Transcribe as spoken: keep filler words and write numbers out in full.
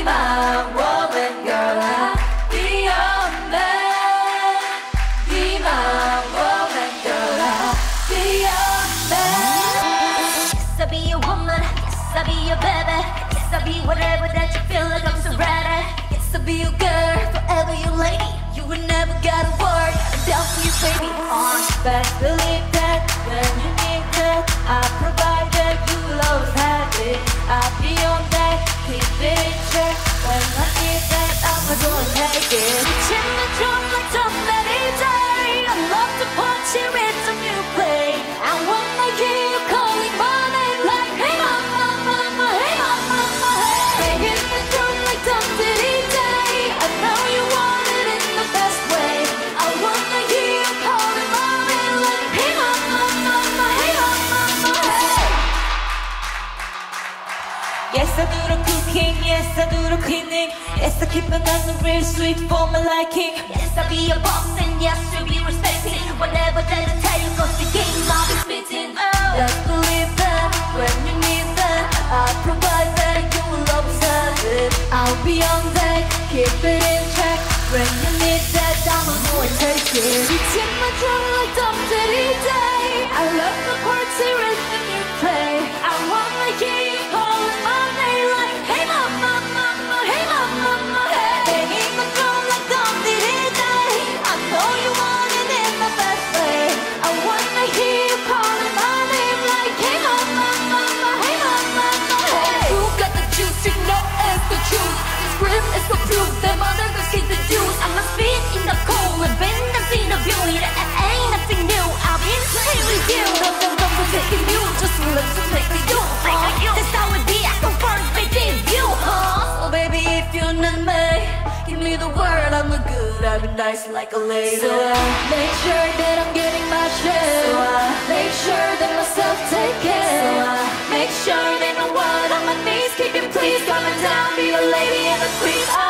my woman, girl, I'll be your man. Be my woman, girl, I'll be your man. Yes, I'll be your woman. Yes, I'll be your baby. Yes, I'll be whatever that you feel like I'm so ready. Yes, I'll be your girl, forever your lady. You will never gotta worry, I'm down for you, baby. On best believe that when you need that, I provide that you will always have it. I'll be on that, keep it in check. When I need that, I'ma go and take it. Reaching the drum like somebody day. I love to punch your rhythm you play. I wanna hear you calling my name like, hey mama, mama, hey mama, mama, hey. Bringing the drum like somebody day. I know you want it in the best way. I wanna hear you calling my name like, hey mama, mama, hey mama, mama, hey. Yes, I do the cooking, yes, I do the cleaning. Yes, I keep it on the real sweet for my liking. Yes, I be a boss and yes, you'll be respected. Whatever that I tell you, cause the game I'll be spitting. Oh, just believe that when you need that, I provide that, you will always have it. I'll be on that, keep it in check. When you need that, I'ma go and take it. Reaching my drum like Tom Diddy Day. I love the party rhythm you play. I wanna hear you calling my name like, hey mama, mama, hey mama, mama, hey. Banging the drum like Tom Diddy Day. I know you want it in the best way. I wanna hear you calling my name like, hey mama, mama, hey mama, mama, hey. Who got the juice? You know it's the truth. This grip is the proof. Them other girls see the juice. I'm a spit in the cold. I've been seen the beauty. That ain't nothing new. I've been playing with you. Nothing wrong with taking you. Just listen to you. Uh, that's how it be. I go first, baby, you, huh? So baby, if you're not me, give me the word. I'm a good. I'll be nice like a lady. So I make sure that I'm getting my share. So I make sure that myself take care. So I make sure that no one on my knees keep you please coming down, be a lady and a queen.